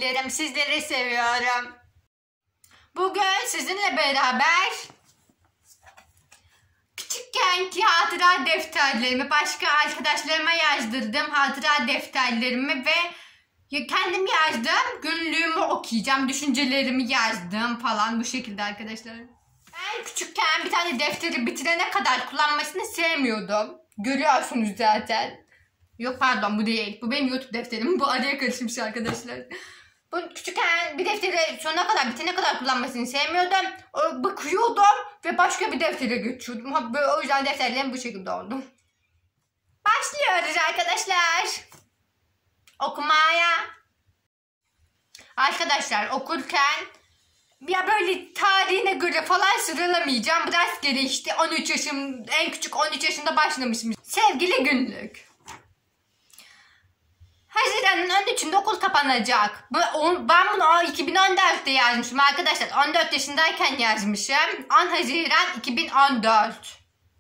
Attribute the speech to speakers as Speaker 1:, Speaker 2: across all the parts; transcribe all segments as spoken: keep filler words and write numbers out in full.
Speaker 1: ederim. Sizleri seviyorum. Bugün sizinle beraber küçükkenki hatıra defterlerimi başka arkadaşlarıma yazdırdım. Hatıra defterlerimi ve kendim yazdım. Günlüğümü okuyacağım. Düşüncelerimi yazdım falan bu şekilde arkadaşlar. Ben küçükken bir tane defteri bitirene kadar kullanmasını sevmiyordum. Görüyorsunuz zaten. Yok pardon, bu değil. Bu benim YouTube defterim. Bu araya karışmış arkadaşlar. Bu küçükken bir defteri sonuna kadar bitene kadar kullanmasını sevmiyordum. Bakıyordum ve başka bir deftere geçiyordum. O yüzden defterlerim bu şekilde oldu. Başlıyoruz arkadaşlar. Okumaya. Arkadaşlar okurken ya böyle tarihine göre falan sıralamayacağım. Rastgele işte on üç yaşım, en küçük on üç yaşında başlamışım. Sevgili günlük. Haziran'ın on üçünde okul kapanacak. Ben bunu iki bin on dörtte yazmışım arkadaşlar. on dört yaşındayken yazmışım. on Haziran iki bin on dört.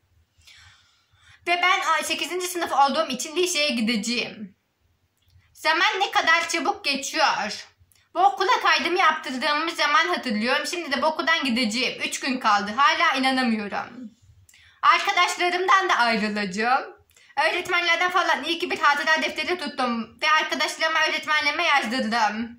Speaker 1: Ve ben sekizinci sınıf olduğum için liseye gideceğim. Zaman ne kadar çabuk geçiyor. Bu okula kaydımı yaptırdığımız zaman hatırlıyorum. Şimdi de bu okuldan gideceğim. üç gün kaldı. Hala inanamıyorum. Arkadaşlarımdan da ayrılacağım. Öğretmenlerden falan iyi ki bir hatıra defteri tuttum. Ve arkadaşlarıma, öğretmenlerime yazdırdım.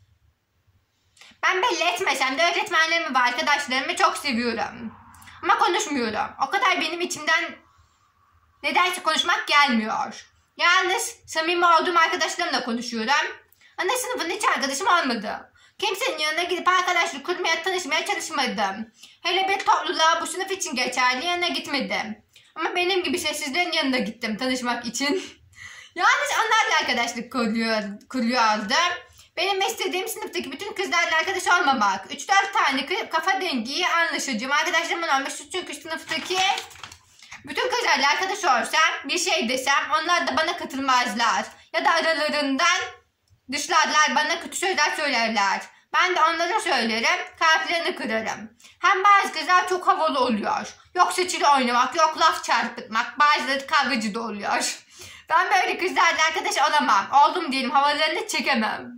Speaker 1: Ben belli etmesem de öğretmenlerimi ve arkadaşlarımı çok seviyorum. Ama konuşmuyorum. O kadar benim içimden nedense konuşmak gelmiyor. Yalnız samimi olduğum arkadaşlarımla konuşuyorum. Ana sınıfın hiç arkadaşım olmadı. Kimsenin yanına gidip arkadaşlık kurmaya, tanışmaya çalışmadım. Hele bir topluluğa bu sınıf için geçerli yanına gitmedim. Ama benim gibi sessizlerin yanına gittim tanışmak için. Yalnız onlarla arkadaşlık kuruyor, kuruyordum. Benim istediğim sınıftaki bütün kızlarla arkadaş olmamak. üç dört tane kafa dengiyi anlaşacağım. Arkadaşlarımın olması çünkü sınıftaki bütün kızlarla arkadaş olsam, bir şey desem onlar da bana katılmazlar. Ya da aralarından dışlarlar, bana kötü sözler söylerler. Ben de onlara söylerim, kalplerini kırarım. Hem bazı kızlar çok havalı oluyor. Yok seçili oynamak, yok laf çarpıtmak, bazıları kavgacı da oluyor. Ben böyle kızlarla arkadaş olamam. Oldum diyelim, havalarını çekemem.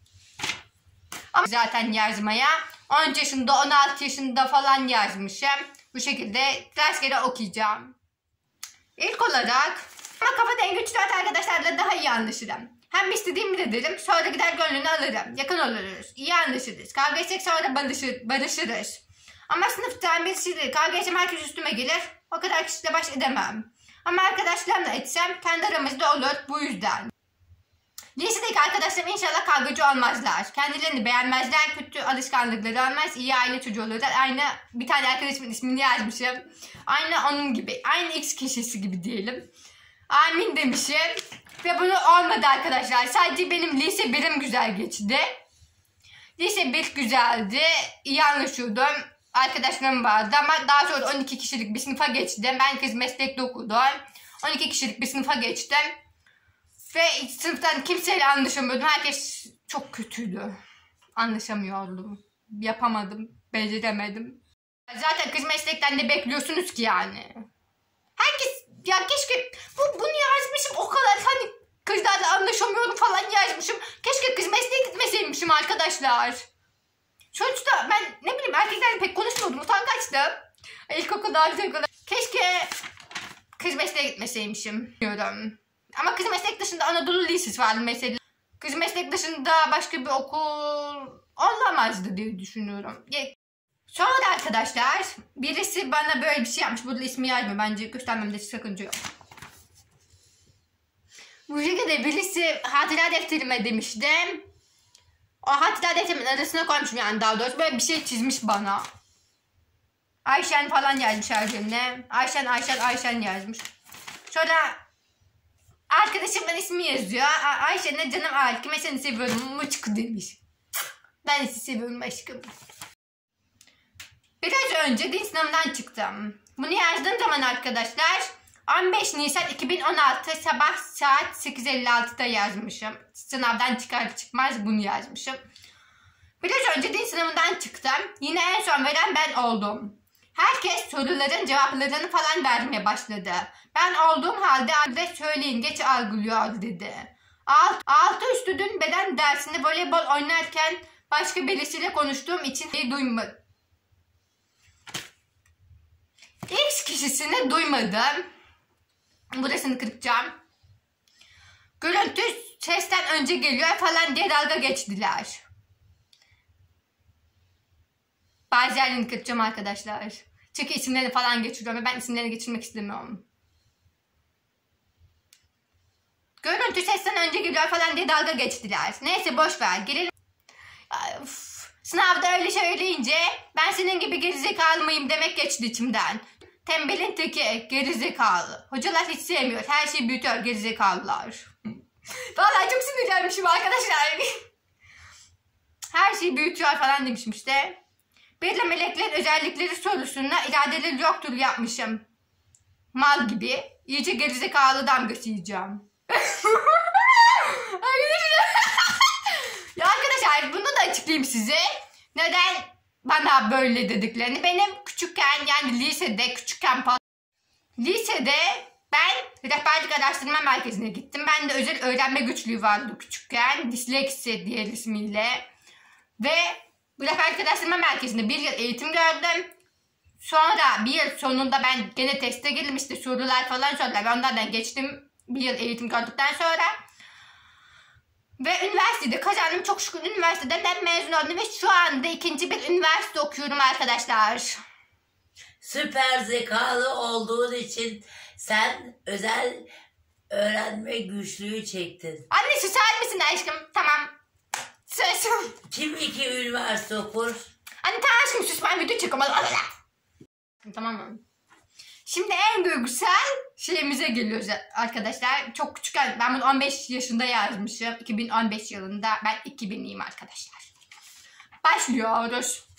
Speaker 1: Ama zaten yazmaya on yaşında, on altı yaşında falan yazmışım. Bu şekilde rastgele okuyacağım. İlk olarak ama kafa dengi üç dört arkadaşlarla daha iyi anlaşırım. Hem istediğimi de derim, sonra gider gönlünü alırım. Yakın oluruz, iyi anlaşırız. Kavga etsek sonra barışır, barışırız. Ama sınıftan birisiyle kavga etsem herkes üstüme gelir. O kadar kişiyle baş edemem. Ama arkadaşlarımla etsem kendi aramızda olur, bu yüzden. Lisedeki arkadaşlarım inşallah kavgacı olmazlar. Kendilerini beğenmezler, kötü alışkanlıkları olmaz, iyi aile çocuğu olurlar. Aynı bir tane arkadaşımın ismini yazmışım. Aynı onun gibi, aynı X kişisi gibi diyelim. Amin demişim. Ve bunu olmadı arkadaşlar. Sadece benim lise birim güzel geçti. Lise bir güzeldi. İyi anlaşıyordum. Arkadaşlarım vardı ama daha sonra on iki kişilik bir sınıfa geçtim. Ben kız meslekte okudum. on iki kişilik bir sınıfa geçtim. Ve sınıftan kimseyle anlaşamıyordum. Herkes çok kötüydü. Anlaşamıyordum. Yapamadım. Beceremedim. Zaten kız meslekten de bekliyorsunuz ki yani. Herkes ya keşke bu, bunu yazmışım o kadar hani kızlarla anlaşamıyorum falan yazmışım. Keşke kız mesleğe gitmeseymişim arkadaşlar. Sonuçta ben ne bileyim erkeklerle pek konuşmuyordum, utangaçtım. İlkokulda, ilkokulda. Keşke kız mesleğe gitmeseymişim diyorum. Ama kız meslek dışında Anadolu Lisesi vardı mesela. Kız meslek dışında başka bir okul olamazdı diye düşünüyorum. Sonra arkadaşlar birisi bana böyle bir şey yapmış. Burada ismi yazmıyor. Bence göstermemde sakınca yok. Bu şekilde birisi hatıra defterime demişti. O hatıra defterimin arasına koymuşum yani daha doğrusu. Böyle bir şey çizmiş bana. Ayşen falan yazmış her birine. Ayşen, Ayşen, Ayşen yazmış. Sonra arkadaşımın ismi yazıyor. Ayşen'e canım Alkime seni seviyorum mıçkı demiş. Ben de sizi seviyorum aşkım. Biraz önce din sınavından çıktım. Bunu yazdığım zaman arkadaşlar on beş Nisan iki bin on altı sabah saat sekiz elli altıda yazmışım. Sınavdan çıkar çıkmaz bunu yazmışım. Biraz önce din sınavından çıktım. Yine en son veren ben oldum. Herkes soruların cevaplarını falan vermeye başladı. Ben olduğum halde söyleyin geç algılıyor dedi. Alt, altı üstü dün beden dersinde voleybol oynarken başka birisiyle konuştuğum için duymadım. X kişisini duymadım. Burasını kıracağım. Görüntü sesten önce geliyor falan diye dalga geçtiler. Bazı yerlerini kıracağım arkadaşlar. Çünkü isimlerini falan geçiriyorum ve ben isimlerini geçirmek istemiyorum. Görüntü sesten önce geliyor falan diye dalga geçtiler. Neyse boş ver. Gelelim. Uf, sınavda öyle söyleyince ben senin gibi gerizekalı mıyım demek geçti içimden. Tembelin teki gerizekalı. Hocalar hiç sevmiyor. Her şeyi büyütüyor gerizekalılar. Vallahi çok sinirlenmişim arkadaşlar. Her şeyi büyütüyor falan demişim işte. Bir de meleklerin özellikleri sorusunda iradeleri yoktur yapmışım. Mal gibi. İyice gerizekalı damgası yiyeceğim. Ya arkadaşlar bunu da açıklayayım size. Neden bana böyle dediklerini. Benim küçükken yani lisede küçükken falan. Lisede ben rehberlik araştırma merkezine gittim. Ben de özel öğrenme güçlüğü vardı küçükken. Disleksi diğer ismiyle. Ve bu rehberlik araştırma merkezinde bir yıl eğitim gördüm. Sonra bir yıl sonunda ben gene teste girdim, işte sorular falan sordular. Ben onlardan geçtim bir yıl eğitim gördükten sonra. Ve üniversitede kazandım. Çok şükür üniversiteden mezun oldum ve şu anda ikinci bir üniversite okuyorum arkadaşlar.
Speaker 2: Süper zekalı olduğun için sen özel öğrenme güçlüğü çektin.
Speaker 1: Anne susar mısın aşkım? Tamam. Sus.
Speaker 2: Kim iki üniversite okur?
Speaker 1: Anne tamam aşkım sus, ben video çekiyorum. Tamam mı? Şimdi en duygusal şeyimize geliyoruz arkadaşlar. Çok küçükken, ben bunu on beş yaşında yazmışım. iki bin on beş yılında. Ben iki binliyim arkadaşlar. Başlıyoruz.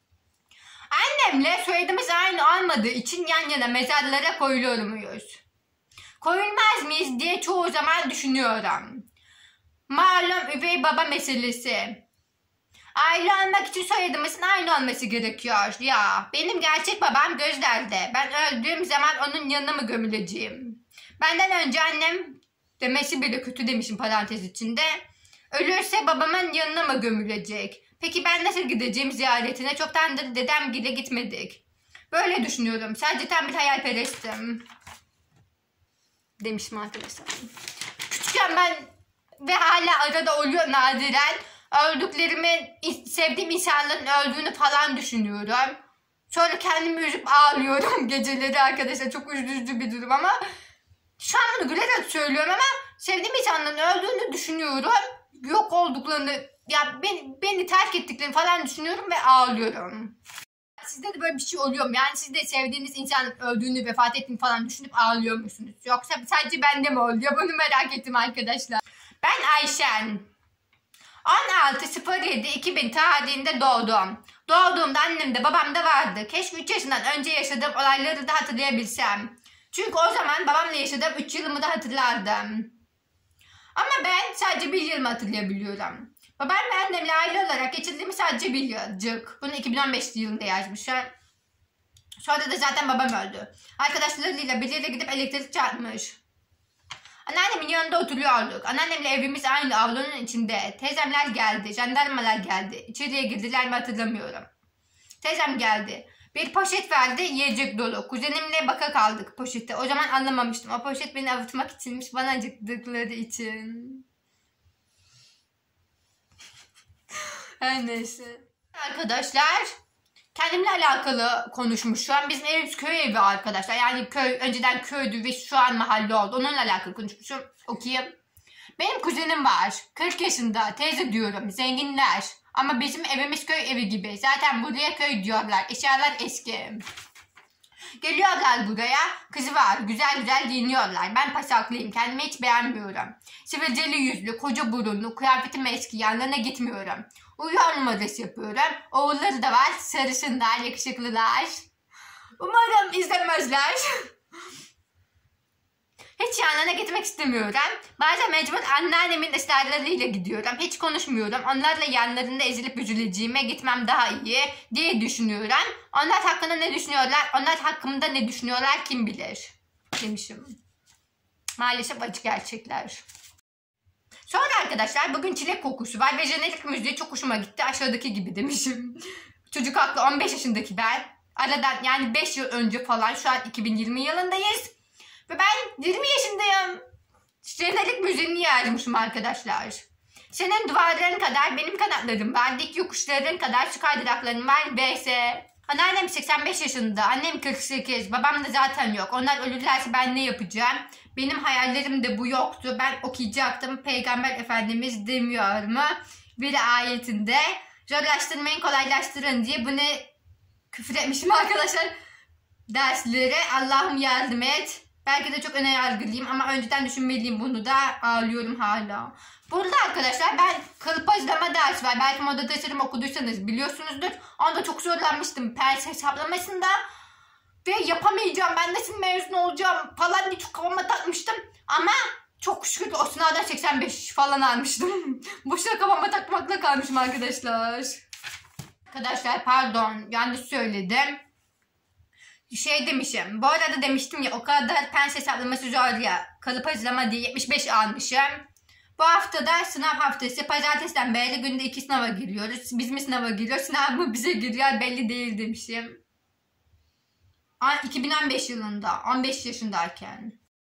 Speaker 1: Annemle soyadımız aynı olmadığı için yan yana mezarlara koyuluyor muyuz? Koyulmaz mıyız diye çoğu zaman düşünüyorum. Malum üvey baba meselesi. Aile olmak için soyadımızın aynı olması gerekiyor. Ya benim gerçek babam gözlerde. Ben öldüğüm zaman onun yanına mı gömüleceğim? Benden önce annem, demesi bile kötü demişim parantez içinde, ölürse babamın yanına mı gömülecek? Peki ben nasıl gideceğim ziyaretine? Çoktandır dedem gibi gitmedik. Böyle düşünüyorum. Sadece tam bir hayalperestim. Demişim arkadaşlar. Küçükken ben ve hala arada oluyor nadiren. Öldüklerimin, sevdiğim insanların öldüğünü falan düşünüyorum. Sonra kendimi üzüp ağlıyorum geceleri arkadaşlar. Çok üzücü bir durum ama şu an bunu gülerek söylüyorum ama sevdiğim insanların öldüğünü düşünüyorum. Yok olduklarını, ya beni, beni terk ettiklerini falan düşünüyorum ve ağlıyorum. Sizde de böyle bir şey oluyor mu? Yani siz de sevdiğiniz insanın öldüğünü, vefat ettiğini falan düşünüp ağlıyor musunuz? Yoksa sadece bende mi oluyor? Bunu merak ettim arkadaşlar. Ben Ayşen. on altı yedi iki bin tarihinde doğdum. Doğduğumda annem de babam da vardı. Keşke üç yaşından önce yaşadığım olayları da hatırlayabilsem. Çünkü o zaman babamla yaşadığım üç yılımı da hatırlardım. Ama ben sadece bir yılımı hatırlayabiliyorum. Babam ve annemle aile olarak geçirdiğimi sadece bir yılcık. Bunu iki bin on beş yılında yazmışlar. Sonra da zaten babam öldü. Arkadaşlarıyla bir yere gidip elektrik çarpmış. Anneannemin yanında oturuyorduk. Anneannemle evimiz aynı avlunun içinde. Teyzemler geldi, jandarmalar geldi. İçeriye girdiler mi hatırlamıyorum. Teyzem geldi. Bir poşet verdi, yiyecek dolu. Kuzenimle baka kaldık poşette. O zaman anlamamıştım. O poşet beni avutmak içinmiş, bana acıktıkları için. Her neyse. Arkadaşlar, kendimle alakalı konuşmuşum. Bizim evimiz köy evi arkadaşlar. Yani köy, önceden köydü ve şu an mahalle oldu. Onunla alakalı konuşmuşum. Okuyayım. Benim kuzenim var. kırk yaşında. Teyze diyorum. Zenginler. Ama bizim evimiz köy evi gibi. Zaten buraya köy diyorlar. Eşyalar eski. Geliyorlar buraya. Kızı var. Güzel güzel giyiniyorlar. Ben pasaklıyım. Kendimi hiç beğenmiyorum. Sivilceli yüzlü, koca burunlu, kıyafetim eski. Yanlarına gitmiyorum. Uyuyor numarası yapıyorum. Oğulları da var. Sarışınlar, yakışıklılar. Umarım izlemezler. Hiç yanlarına gitmek istemiyorum. Bazen mecbur anneannemin ısrarlarıyla gidiyorum. Hiç konuşmuyorum. Onlarla yanlarında ezilip üzüleceğime gitmem daha iyi diye düşünüyorum. Onlar hakkında ne düşünüyorlar? Onlar hakkımda ne düşünüyorlar kim bilir? Demişim. Maalesef acı gerçekler. Sonra arkadaşlar bugün çilek kokusu var ve jenerik müziği çok hoşuma gitti. Aşağıdaki gibi demişim. Çocuk haklı, on beş yaşındaki ben. Aradan yani beş yıl önce falan, şu an iki bin yirmi yılındayız. Ve ben yirmi yaşındayım. Jenerik müziğini yazmışım arkadaşlar. Senin duvarların kadar benim kanatlarım var. Dik yokuşların kadar su kaydıraklarım var. B S. Anneannem seksen beş yaşında. Annem kırk sekiz. Babam da zaten yok. Onlar ölürlerse ben ne yapacağım? Benim hayallerim de bu yoktu. Ben okuyacaktım. Peygamber Efendimiz demiyor mu? Bir ayetinde zorlaştırmayın, kolaylaştırın diye bunu küfür etmişim arkadaşlar. Derslere Allah'ım yardım et. Belki de çok öne yargılıyım ama önceden düşünmeliyim bunu da. Ağlıyorum hala. Burada arkadaşlar ben kalıp hazırlama dersi var. Belki moda tasarım okuduysanız biliyorsunuzdur. Onda çok zorlanmıştım pers hesaplamasında. Ve yapamayacağım, ben nasıl mezun olacağım falan diye çok kafama takmıştım. Ama çok şükür o sınavdan seksen beş falan almıştım. Boşuna kafama takmakla kalmışım arkadaşlar. Arkadaşlar pardon, yanlış söyledim. Şey demişim. Bu arada demiştim ya, o kadar pens hesaplaması zor ya. Kalıp hazırlama diye yetmiş beş almışım. Bu haftada sınav haftası. Pazartesiden beri günde iki sınava giriyoruz. Biz mi sınava giriyoruz? Sınav mı bize giriyor? Belli değil demişim. iki bin on beş yılında. on beş yaşındayken.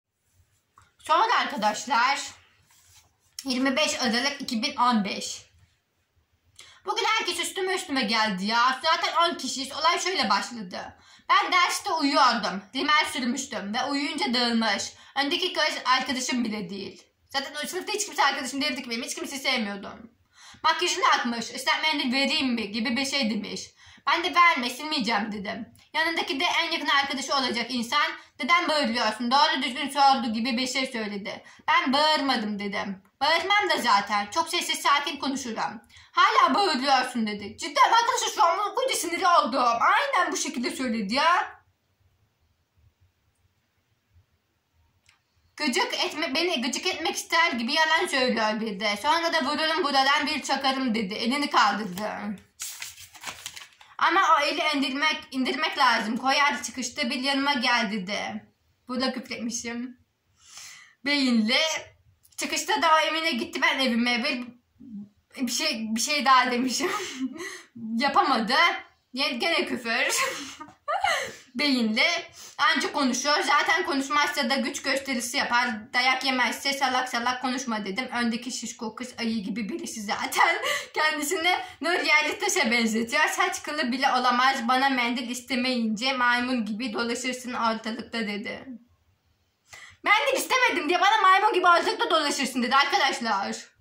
Speaker 1: Sonra arkadaşlar yirmi beş Aralık iki bin on beş. Bugün herkes üstüme üstüme geldi ya. Zaten on kişiyiz. Olay şöyle başladı. Ben derste uyuyordum. Rimel sürmüştüm ve uyuyunca dağılmış. Öndeki kız arkadaşım bile değil. Zaten o sınıfta hiç kimse arkadaşım değildi ki benim. Hiç kimseyi sevmiyordum. Makyajını atmış. Islak mendil vereyim mi gibi bir şey demiş. Ben de verme, silmeyeceğim dedim. Yanındaki de en yakın arkadaşı olacak insan. Neden bağırıyorsun? Doğru düzgün sordu gibi bir şey söyledi. Ben bağırmadım dedim. Bağırmam da zaten. Çok sessiz sakin konuşurum. Hala bağırıyorsun dedi. Cidden arkadaşlar şu an koca sinirli oldum. Aynen bu şekilde söyledi ya. Gıcık etme, beni gıcık etmek ister gibi yalan söylüyor bir de. Sonra da vururum buradan bir çakarım dedi. Elini kaldırdı. Ama o eli indirmek, indirmek lazım. Koyar çıkışta bir yanıma gel dedi. Burada küfretmişim. Beyinli. Çıkışta da o evine gitti, ben evime. Bir, bir şey bir şey daha demişim. Yapamadı. Gene küfür. Beyinli. Anca konuşuyor. Zaten konuşmazsa da güç gösterisi yapar. Dayak yemezse salak salak konuşma dedim. Öndeki şişko kız ayı gibi birisi zaten. Kendisini Nur Yerlitaş'a benzetiyor. Saç kılı bile olamaz. Bana mendil istemeyince maymun gibi dolaşırsın ortalıkta dedi. Mendil istemedim diye bana maymun gibi ortalıkta dolaşırsın dedi arkadaşlar.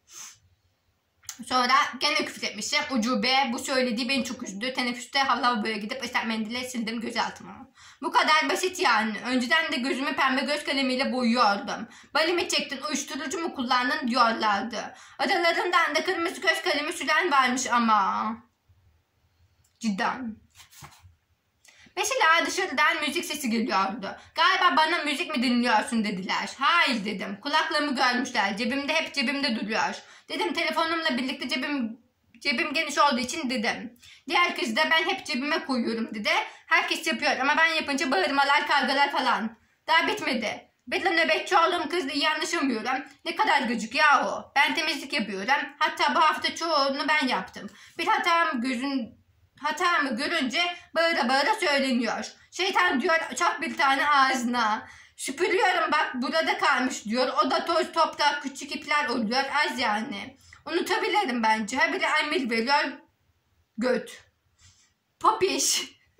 Speaker 1: Sonra gene küfretmişim. Ucube. Bu söylediği beni çok üzdü. Teneffüste lavaboya gidip ıslak mendille sildim gözaltımı. Bu kadar basit yani. Önceden de gözümü pembe göz kalemiyle boyuyordum. Balimi çektin, uyuşturucu mu kullandın diyorlardı. Adalarından da kırmızı göz kalemi süren varmış ama. Cidden. Mesela dışarıdan müzik sesi geliyordu. Galiba bana müzik mi dinliyorsun dediler. Hayır dedim. Kulaklığımı görmüşler. Cebimde hep cebimde duruyor. Dedim telefonumla birlikte cebim cebim geniş olduğu için dedim. Diğer kız da ben hep cebime koyuyorum dedi. Herkes yapıyor ama ben yapınca bağırmalar, kavgalar falan. Daha bitmedi. Bedla nöbetçi olduğum kızla iyi anlaşamıyorum. Ne kadar gıcık yahu. Ben temizlik yapıyorum. Hatta bu hafta çoğunu ben yaptım. Bir hatam gözün hatamı görünce bağıra bağıra söyleniyor. Şeytan diyor çak bir tane ağzına. Süpürüyorum bak burada kalmış diyor. O da toz toprak küçük ipler oluyor az yani. Unutabilirim bence. Ha biri emir veriyor. Göt. Popiş.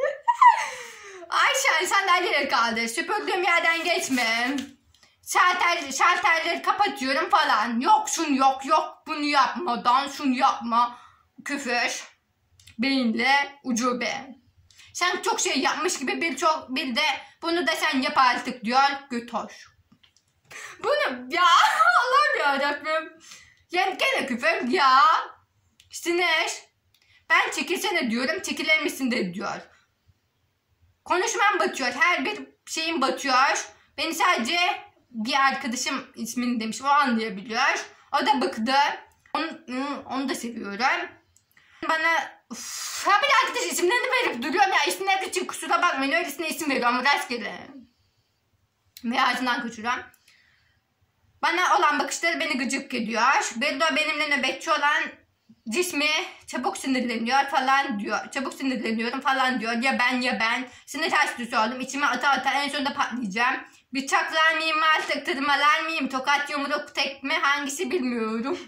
Speaker 1: Ayşen sandalyeleri kaldır. Süpürdüğüm yerden geçme. Şalter, şalterleri kapatıyorum falan. Yok şunu yok yok bunu yapmadan şunu yapma. Küfür. Beyinli ucube. Sen çok şey yapmış gibi bir çok bir de bunu da sen yap artık diyor. Göt hoş. Bunu ya Allah'ım yarabbim. Yani gene küfür ya. Sinir. Ben çekilsene diyorum, çekilir misin de diyor. Konuşmam batıyor. Her bir şeyim batıyor. Beni sadece bir arkadaşım ismini demiş. O anlayabiliyor. O da bıktı. Onu, onu da seviyorum. Bana uf, ha bir arkadaş isimlerini verip duruyorum ya. İsimler için kusura bakmayın. Öylesine isim veriyorum. Rastgele. Ve ağzından kaçıram. Bana olan bakışları beni gıcık ediyor. Bir de benimle nöbetçi olan cismi çabuk sinirleniyor falan diyor. Çabuk sinirleniyorum falan diyor. Ya ben ya ben. Sinir hastası oldum. İçime ata ata en sonunda patlayacağım. Bıçaklar mıyım, sıktırmalar mıyım, tokat, yumruk, tekme hangisi bilmiyorum.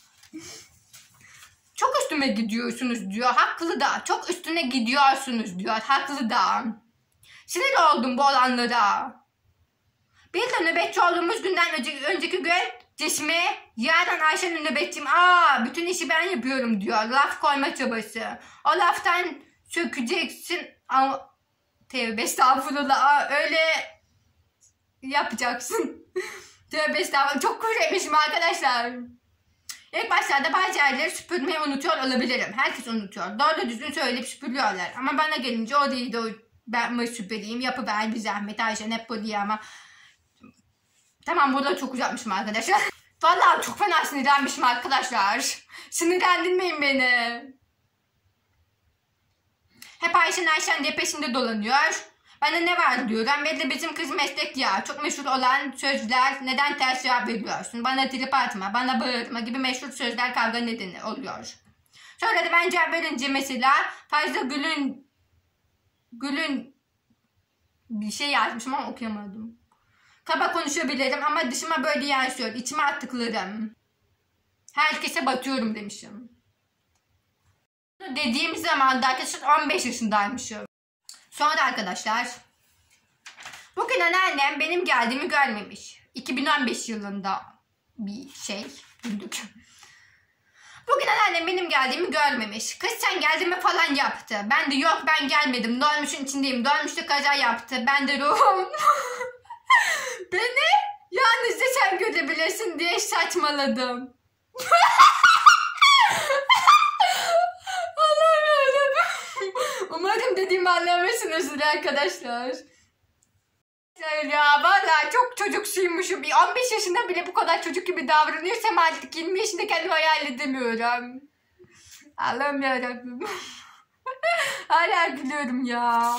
Speaker 1: Çok üstüme gidiyorsunuz diyor. Haklı da. Çok üstüne gidiyorsunuz diyor. Haklı da. Sinir oldum bu olanlara. Bir de nöbetçi olduğumuz günden önceki, önceki gün cismi yarın Ayşe'nin nöbetçiyim. Aa bütün işi ben yapıyorum diyor. Laf koyma çabası. O laftan sökeceksin. Ama tevbe estağfurullah. Aa, öyle yapacaksın. Tövbe estağfurullah. Çok kuvvetmişim arkadaşlar. İlk başlarda bazı yerleri süpürmeyi unutuyor olabilirim. Herkes unutuyor. Doğru düzgün söyleyip süpürüyorlar. Ama bana gelince o değil de o ben mi süpüreyim, yapıver bir zahmet Ayşen hep bu diye ama. Tamam burada çok uzatmışım arkadaşlar. Vallahi çok fena sinirlenmişim arkadaşlar. Sinirlendirmeyin beni. Hep Ayşen Ayşen diye peşinde dolanıyor. Ben de ne var diyorum. Belli bizim kız meslek ya. Çok meşhur olan sözler neden ters cevap veriyorsun? Bana trip atma, bana bağırma gibi meşhur sözler kavga nedeni oluyor. Sonra da ben cevap verince mesela fazla gülün gülün bir şey yazmışım ama okuyamadım. Kaba konuşabilirim ama dışıma böyle yansıyor. İçime attıklarım. Herkese batıyorum demişim. Dediğim zaman da arkadaşlar on beş yaşındaymışım. Sonra arkadaşlar bugün anneannem benim geldiğimi görmemiş. iki bin on beş yılında bir şey güldük. Bugün anneannem benim geldiğimi görmemiş. Kız sen geldin mi falan yaptı. Ben de yok ben gelmedim. Dolmuşun içindeyim. Dolmuşta kaza yaptı. Ben de ruhum. Beni yalnızca sen görebilirsin diye saçmaladım. Allah'ım yarabbim. Umarım dediğimi anlamışsınızdır arkadaşlar. Ya valla çok çocuksuymuşum. on beş yaşında bile bu kadar çocuk gibi davranıyorsam artık yirmi yaşında kendimi hayal edemiyorum. Allah'ım yarabbim. Hala gülüyorum ya.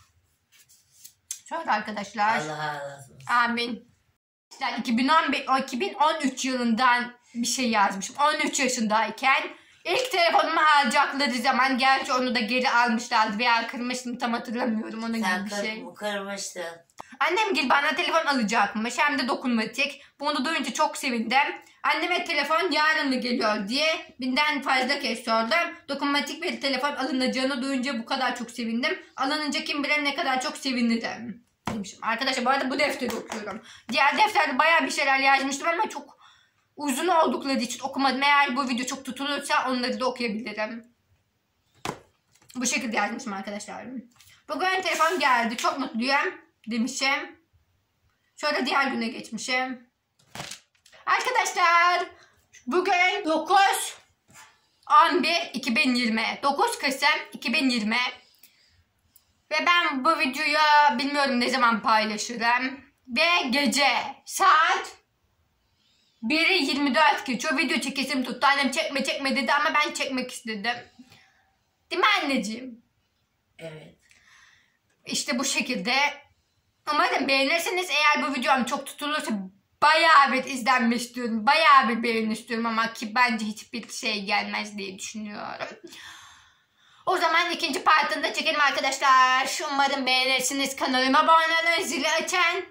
Speaker 1: Şöyle arkadaşlar.
Speaker 2: Allah razı olsun.
Speaker 1: Amin. iki bin on beş, iki bin on üç yılından bir şey yazmışım. on üç yaşındayken ilk telefonumu alacakları zaman, gerçi onu da geri almışlardı veya kırmıştım tam hatırlamıyorum onun
Speaker 2: Sen
Speaker 1: gibi bir şey.
Speaker 2: bu kırmıştın.
Speaker 1: Annem gel bana telefon alacakmış hem de dokunmatik. Bunu duyunca çok sevindim. Anneme telefon yarın mı geliyor diye binden fazla kez sordum. Dokunmatik bir telefon alınacağını duyunca bu kadar çok sevindim. Alınınca kim bilir ne kadar çok sevinirim demişim. Arkadaşlar bu arada bu defteri okuyorum. Diğer defterde bayağı bir şeyler yazmıştım ama çok uzun oldukları için okumadım. Eğer bu video çok tutulursa onları da okuyabilirim. Bu şekilde yazmışım arkadaşlar. Bugün telefon geldi. Çok mutluyum demişim. Şöyle diğer güne geçmişim. Arkadaşlar bugün dokuz on bir iki bin yirmi. dokuz Kasım iki bin yirmi. Ve ben bu videoyu bilmiyorum ne zaman paylaşırım. Ve gece saat biri yirmi dört geçiyor. Video çekesim tuttu. Annem çekme çekme dedi ama ben çekmek istedim. Değil mi anneciğim?
Speaker 2: Evet.
Speaker 1: İşte bu şekilde. Umarım beğenirsiniz. Eğer bu videom çok tutulursa bayağı bir izlenme istiyorum. Bayağı bir beğeni istiyorum ama ki bence hiçbir şey gelmez diye düşünüyorum. O zaman ikinci partını çekelim arkadaşlar. Umarım beğenirsiniz. Kanalıma abone olun. Zili açın.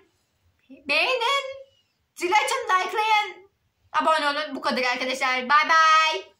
Speaker 1: Beğenin. Zili açın. Likelayın. Abone olun. Bu kadar arkadaşlar. Bye bye.